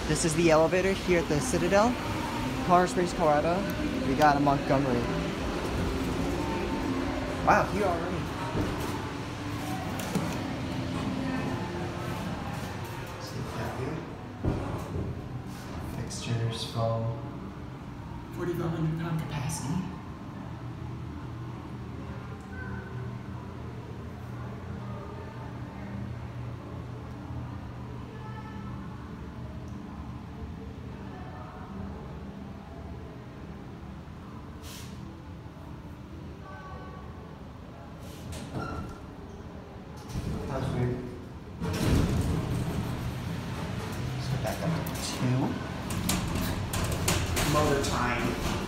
This is the elevator here at the Citadel, Colorado Springs, Colorado. We got a Montgomery. Wow, here already. See that view. Fixtures, foam. 4,500 pound capacity. That was weird. Let's go back up to 2. Motor time.